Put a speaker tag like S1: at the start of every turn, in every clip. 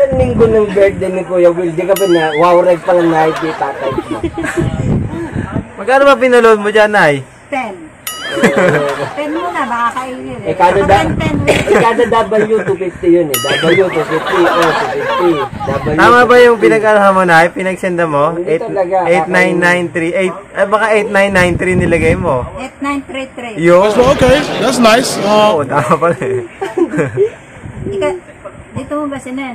S1: isang linggo ng birthday ni Kuya Will, di ka ba na, wow, reg pa lang na hindi tatay mo.
S2: Magkano ba pinaload mo dyan, Nay?
S3: 10. 10 muna, baka kainin eh.
S1: Kada W, 250 yun eh. W, 250, O, 250.
S2: Tama ba yung pinag-arahan mo, Nay? Pinagsenda mo?
S1: Hindi talaga.
S2: 8993. Baka 8993 nilagay mo.
S3: 8933.
S2: Yo.
S4: Okay, that's nice.
S2: Oo, tama pala eh.
S3: Dito mo ba sinin?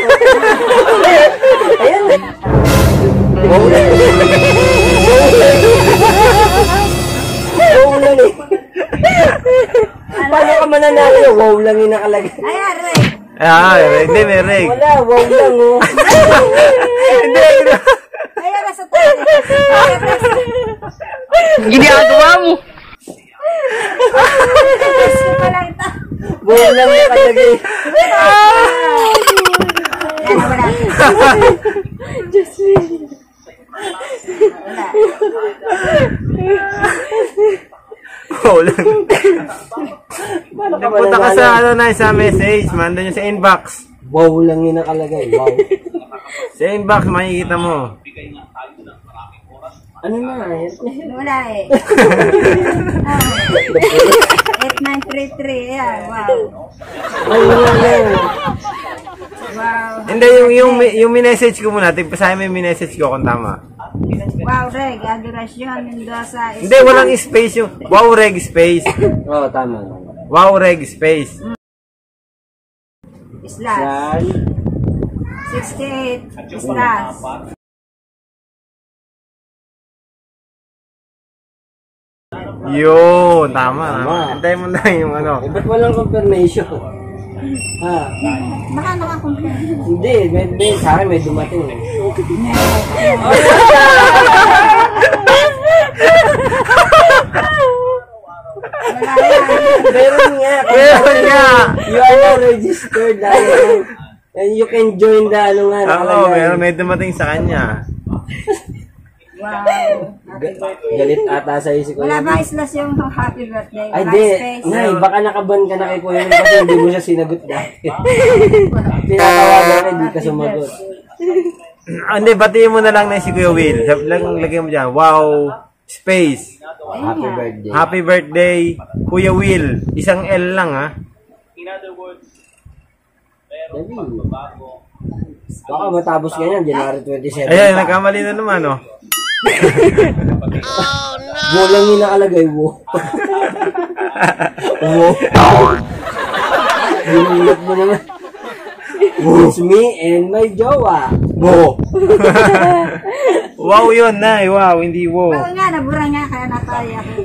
S1: Ayan. Wow lang eh. Paano ka mananalo? Wow lang yung nakalagay.
S3: Ayan, Ray.
S2: Hindi, may reg.
S1: Wala, wow lang oh.
S2: Hindi.
S3: Ayan, nasa tayo.
S2: Ginagawa mo.
S1: Wow lang yung nakalagay.
S3: Ayan, wala.
S5: Just me.
S2: Wala. Punta ka sa ano na sa message, manda nyo sa inbox.
S1: Wow lang yung nakalagay. Wow.
S2: Sa inbox makikita mo.
S1: Ano na eh?
S3: Wala eh. 8933. Ayan, wow.
S1: Wow lang.
S3: Wow.
S2: Hindi, yung minessage ko muna. Tigpasahin mo yung minessage ko kung tama.
S3: Wow, Reg. Adorasyon, Mendoza.
S2: Hindi, walang space yung wow reg space.
S1: Oo, tama.
S2: Wow reg space.
S3: Slash. 68. Slash.
S2: Yun, tama. Antay mo na yung ano.
S1: Ba't walang confirmation? Ha?
S3: Baka nakakumpleto.
S1: Hindi, may sa akin may dumating. Meron nga. You are now registered. And you can join the ano nga.
S2: Oo, may dumating sa kanya.
S3: Wow.
S1: Galit ata sa'yo si Kuya.
S3: Wala ba slash yung happy birthday?
S1: Ay, di. Nay, baka nakaban ka na kay Kuya kasi hindi mo siya sinagot dati. Tinatawagan ka, hindi ka sumagot.
S2: Hindi, batiin mo na lang na si Kuya Will. Lagyan mo dyan, wow, space.
S1: Happy birthday.
S2: Happy birthday, Kuya Will. Isang L lang, ha?
S1: Baka matapos ka yan, January 27.
S2: Ayan, nagkamali na naman, oh.
S1: Wo lang yung nakalagay, wo. Wo. Ginulat mo naman. It's me and my jowa. Wo.
S2: Wow yun, Nay. Wow, hindi wow.
S3: Oo nga, nabura nga, kaya nataya ako.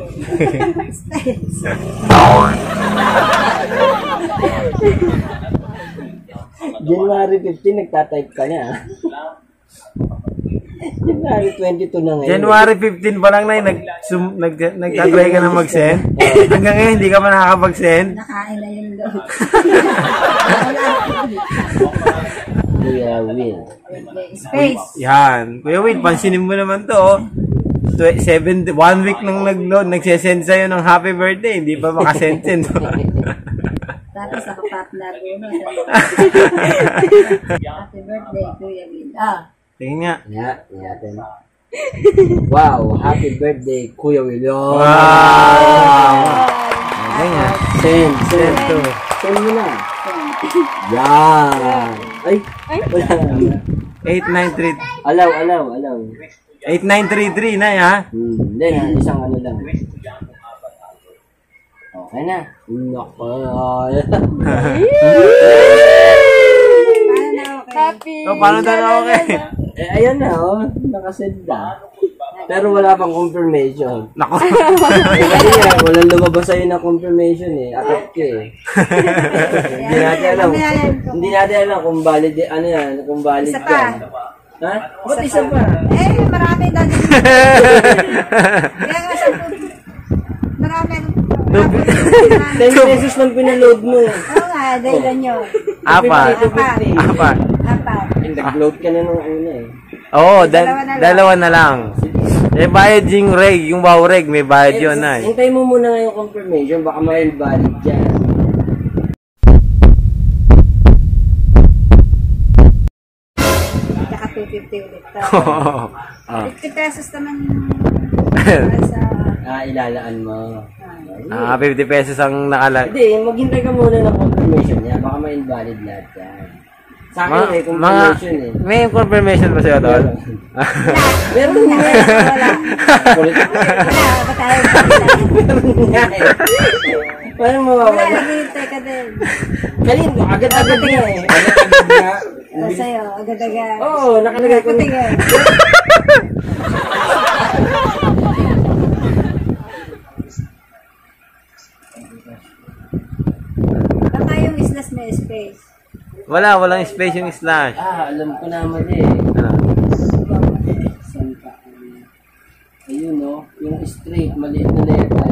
S1: January 15, nagtatype ka niya. January 22 na ngayon.
S2: January 15 pa lang, Nay, nagtatry ka na mag-send. Hanggang ngayon, hindi ka pa nakakapag-send.
S3: Nakain na yung load.
S1: Kuya Will.
S3: Space.
S2: Yan. Kuya Will, pansinin mo naman to, oh. 1 week nang nag-load, nagsesend sa'yo ng happy birthday, hindi pa makasend-send.
S3: Tapos ako partner ko. Happy birthday, Kuya Will.
S2: Tingin nga.
S1: Natin. Wow, happy birthday, Kuya Will.
S2: Wow! Ganyan.
S1: Send to. Send mo na. Yan. Ay, wala.
S2: 8933.
S1: Alaw.
S2: 8933 na, ha?
S1: Hindi na, isang ano lang. Okay na. Nako.
S5: Happy.
S2: Oh, paano daw okay?
S1: Ayan na, oh. Nakasend na. Pero wala pang confirmation.
S2: Nako.
S1: Kasi nga, walang lumabas sa'yo na confirmation eh. Atat ka eh. Hindi natin alam kung valid, ano yan, kung valid
S3: Isa
S1: ka.
S3: pa.
S1: Ha? Ba't isa pa?
S3: Marami dati. Kaya nga siya, marami.
S1: 10 pesos lang pinaload mo.
S3: Oo nga, dahil yun.
S2: Apat.
S1: Nag-load ka na nung una eh.
S2: Oo, dalawa na lang. Eh, bayad yung reg, yung wow reg, may bayad yun, Nay.
S1: Hintay mo muna nga yung confirmation, baka may valid dyan.
S3: ulit to.
S2: Ah.
S3: 50 pesos naman para sa...
S1: Ilalaan mo.
S2: 50 pesos ang nakala.
S1: Hindi, maghintay ka muna ng confirmation niya. Baka ma-invalid lahat yan. Sa akin may confirmation eh.
S2: May confirmation ba sa'yo, Tol?
S1: Meron nga eh. Kulit.
S3: Wala, ba tayo?
S1: Meron nga eh. Paano
S3: Wala,
S1: mawawala?
S3: naghihintay ka din.
S1: Kanino, agad-agad nga eh. Agad-agad nga.
S3: Sa'yo, agad-agad.
S1: Oo, nakalagay ko.
S3: Patingin. Baka yung islas may space.
S2: Walang space yung slash.
S1: Alam ko naman eh.
S2: Ano?
S1: Saan ka? Ayun no, yung straight, maliit na letter.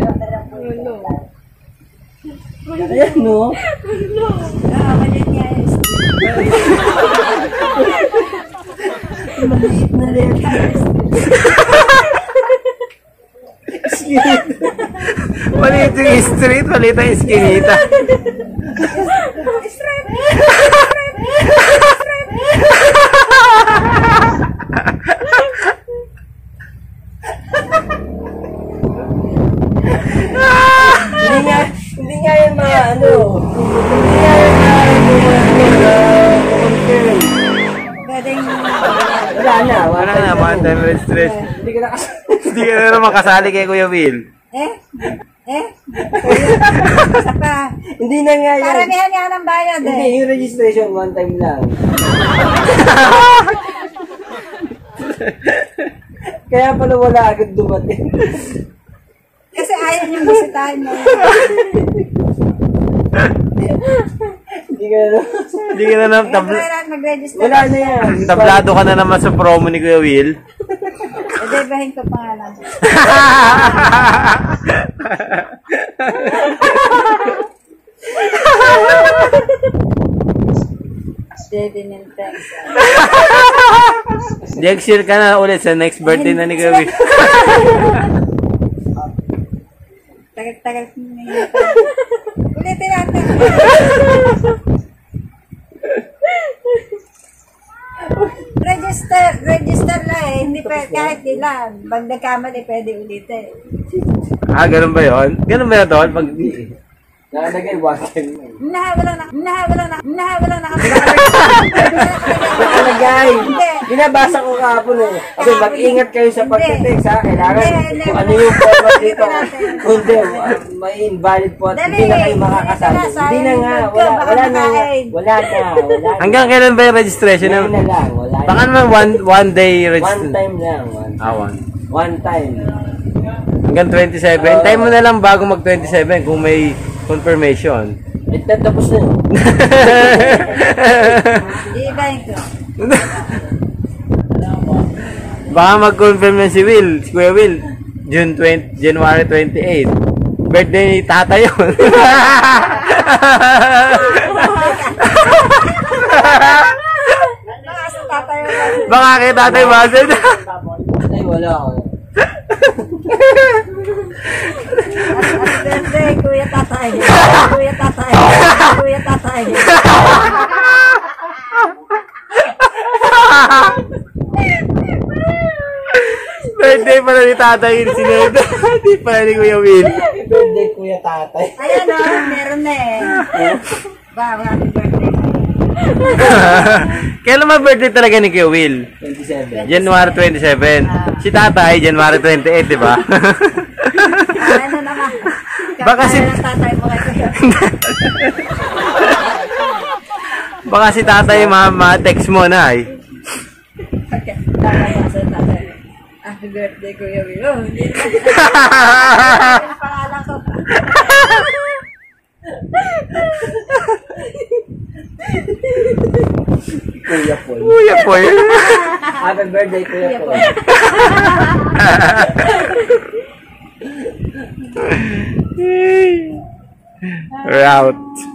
S1: Ayan no.
S3: Maliit nga yung space.
S1: Maliit na letter.
S2: Maliit yung street, maliit ang iskinita.
S1: Hindi nga yan ano. Hindi nga yan confirm.
S3: Pwedeng...
S1: Wala na.
S2: Wala na, one time registration.
S1: Hindi ka na
S2: Hindi ka na naman kasali kay Kuya Will.
S3: Isa pa.
S1: Hindi na nga yan.
S3: Karamihan nga ng bayad
S1: Hindi,
S3: eh.
S1: yung registration one time lang. Kaya pala wala agad dumating.
S3: Kasi ayaw niyong bisitahin mo.
S1: Hindi ka na.
S2: Hindi ka na naman
S3: Kaya mag-register.
S1: Wala na yan.
S2: tablado ka na naman sa promo ni Kuya Will.
S3: Idebahin ko pangalan. Steady Nintense.
S2: Next year ka na ulit sa next birthday na ni Kuya Will.
S3: Tagal-tagal ko na yun. Ulitin natin. Register lang eh. Hindi pa, kahit ilan. Pag nagkamali, pwede ulitin.
S2: Ganun ba yun? Ganun ba yun, Tol? Pag...
S1: Nakalagay one time lang.
S3: Nahawalang
S1: Nakalagay.
S3: Hindi.
S1: Binabasa ko kahapon eh. Okay, mag-ingat kayo sa pagtitext ha. Kailangan
S3: Hindi.
S1: kung ano yung format dito.
S3: Natin.
S1: Kundi, may invalid po at hindi na kayo makakasali. Hindi na nga. Wala na. Wala na.
S2: Hanggang kailan ba yung registration?
S1: Ngayon na lang. Wala na.
S2: Baka naman one day
S1: One
S2: registration.
S1: time lang. One time.
S2: Hanggang 27. Time mo na lang bago mag 27 kung may confirmation.
S1: Tapos na yun.
S3: Iibahin ko.
S2: Baka mag-confirm na si Will, si Kuya Will, January 28. Birthday ni tata yun.
S3: Baka sa tatayo lang.
S2: Baka kay tatay Basil.
S1: Ay, wala ako.
S3: Birthday, Kuya Tatay. Kuya Tatay. Kuya Tatay.
S2: Birthday pala ni tatay yun sinunod. Hindi pala ni Kuya Will.
S1: Happy birthday, Kuya Tatay.
S3: Ayan o, meron na eh. Happy birthday.
S2: Kailan ba birthday talaga ni Kuya Will?
S1: 27.
S2: January 27. Si tatay, January 28, di ba?
S3: Ano naman?
S2: Baka si-
S3: Kaya ng tatay mo kay Kuya.
S2: Baka si tatay ma-text mo na eh.
S3: Okay, tatay mo sa tatay. Happy birthday, Kuya Will. Oh, hindi na. Yung pangalan ko.
S1: Kuya Paul.
S2: Kuya Paul.
S1: Happy birthday, Kuya Paul.
S2: Route.